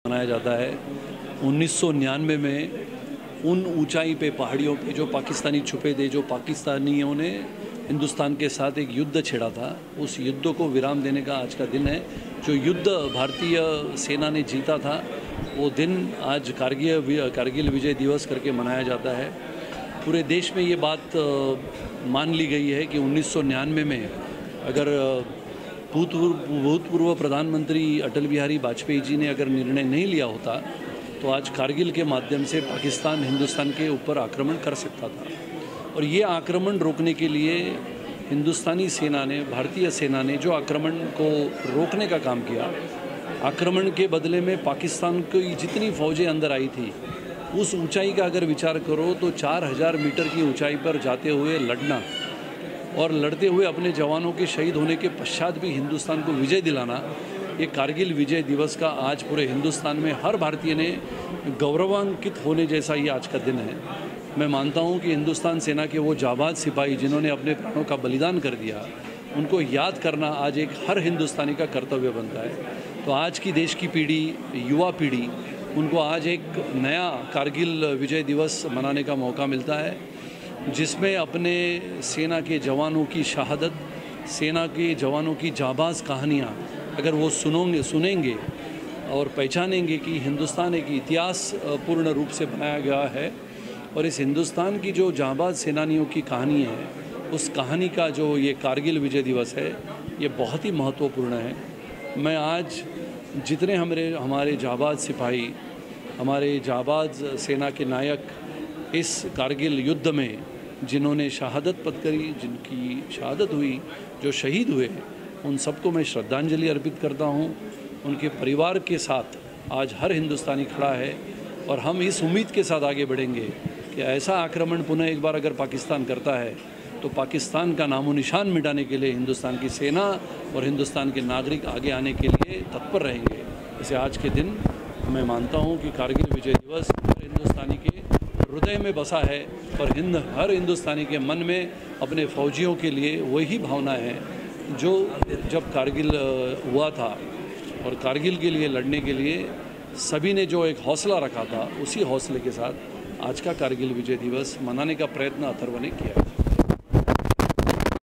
मनाया जाता है। 1999 में उन ऊंचाई पे पहाड़ियों पे जो पाकिस्तानी छुपे थे, जो पाकिस्तानियों ने हिंदुस्तान के साथ एक युद्ध छेड़ा था, उस युद्ध को विराम देने का आज का दिन है। जो युद्ध भारतीय सेना ने जीता था वो दिन आज कारगिल विजय दिवस करके मनाया जाता है। पूरे देश में ये बात मान ली गई है कि 1999 में अगर भूतपूर्व प्रधानमंत्री अटल बिहारी वाजपेयी जी ने अगर निर्णय नहीं लिया होता तो आज कारगिल के माध्यम से पाकिस्तान हिंदुस्तान के ऊपर आक्रमण कर सकता था। और ये आक्रमण रोकने के लिए हिंदुस्तानी सेना ने, भारतीय सेना ने जो आक्रमण को रोकने का काम किया, आक्रमण के बदले में पाकिस्तान की जितनी फ़ौजें अंदर आई थी उस ऊंचाई का अगर विचार करो तो 4000 मीटर की ऊंचाई पर जाते हुए लड़ना और लड़ते हुए अपने जवानों के शहीद होने के पश्चात भी हिंदुस्तान को विजय दिलाना, ये कारगिल विजय दिवस का आज पूरे हिंदुस्तान में हर भारतीय ने गौरवान्वित होने जैसा ये आज का दिन है। मैं मानता हूँ कि हिंदुस्तान सेना के वो जाबाज सिपाही जिन्होंने अपने प्राणों का बलिदान कर दिया, उनको याद करना आज एक हर हिंदुस्तानी का कर्तव्य बनता है। तो आज की देश की पीढ़ी, युवा पीढ़ी, उनको आज एक नया कारगिल विजय दिवस मनाने का मौका मिलता है, जिसमें अपने सेना के जवानों की शहादत, सेना के जवानों की जाबाज कहानियाँ अगर वो सुनेंगे और पहचानेंगे कि हिंदुस्तान एक इतिहास पूर्ण रूप से बनाया गया है और इस हिंदुस्तान की जो जाबाज सेनानियों की कहानी है, उस कहानी का जो ये कारगिल विजय दिवस है, ये बहुत ही महत्वपूर्ण है। मैं आज जितने हमारे जाबाज सिपाही, हमारे जाबाज सेना के नायक इस कारगिल युद्ध में जिन्होंने शहादत पद करी, जिनकी शहादत हुई, जो शहीद हुए, उन सबको मैं श्रद्धांजलि अर्पित करता हूं। उनके परिवार के साथ आज हर हिंदुस्तानी खड़ा है और हम इस उम्मीद के साथ आगे बढ़ेंगे कि ऐसा आक्रमण पुनः एक बार अगर पाकिस्तान करता है तो पाकिस्तान का नामो निशान मिटाने के लिए हिंदुस्तान की सेना और हिंदुस्तान के नागरिक आगे आने के लिए तत्पर रहेंगे। इसे आज के दिन मैं मानता हूं कि कारगिल विजय दिवस हर हिंदुस्तानी के हृदय में बसा है और हर हिंदुस्तानी के मन में अपने फौजियों के लिए वही भावना है जो जब कारगिल हुआ था और कारगिल के लिए लड़ने के लिए सभी ने जो एक हौसला रखा था, उसी हौसले के साथ आज का कारगिल विजय दिवस मनाने का प्रयत्न अथर्व ने किया।